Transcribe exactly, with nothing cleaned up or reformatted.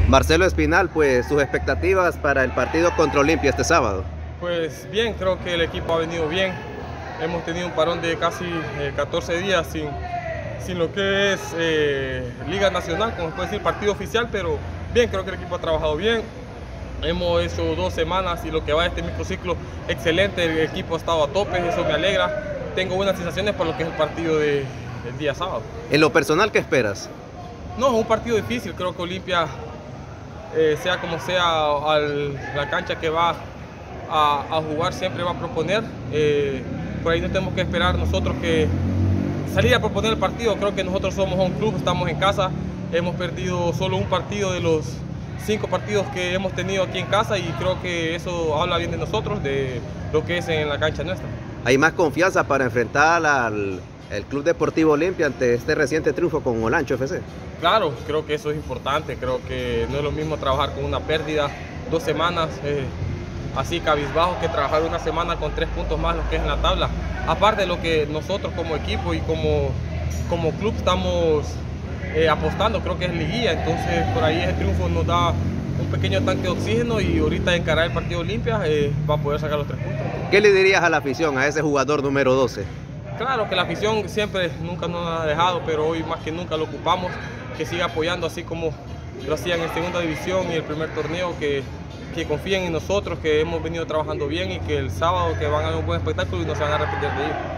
Marcelo Espinal, pues sus expectativas para el partido contra Olimpia este sábado. Pues bien, creo que el equipo ha venido bien. Hemos tenido un parón de casi eh, catorce días sin, sin lo que es eh, Liga Nacional, como se puede decir, partido oficial, pero bien, creo que el equipo ha trabajado bien. Hemos hecho dos semanas y lo que va de este microciclo, excelente, el equipo ha estado a tope, eso me alegra. Tengo buenas sensaciones para lo que es el partido de, del día sábado. En lo personal, ¿qué esperas? No, es un partido difícil, creo que Olimpia, eh, sea como sea, al, la cancha que va a, a jugar siempre va a proponer. Eh, por ahí no tenemos que esperar nosotros que salir a proponer el partido. Creo que nosotros somos un club, estamos en casa, hemos perdido solo un partido de los cinco partidos que hemos tenido aquí en casa y creo que eso habla bien de nosotros, de lo que es en la cancha nuestra. ¿Hay más confianza para enfrentar al el Club Deportivo Olimpia ante este reciente triunfo con Olancho F C? Claro, creo que eso es importante, creo que no es lo mismo trabajar con una pérdida dos semanas eh, así cabizbajo que trabajar una semana con tres puntos más lo que es en la tabla. Aparte de lo que nosotros como equipo y como, como club estamos eh, apostando, creo que es liguilla, entonces por ahí ese triunfo nos da un pequeño tanque de oxígeno y ahorita encarar el partido Olimpia eh, va a poder sacar los tres puntos. ¿Qué le dirías a la afición, a ese jugador número doce? Claro que la afición siempre, nunca nos ha dejado, pero hoy más que nunca lo ocupamos, que siga apoyando así como lo hacían en segunda división y el primer torneo, que, que confíen en nosotros, que hemos venido trabajando bien y que el sábado que van a dar un buen espectáculo y no se van a arrepentir de ir.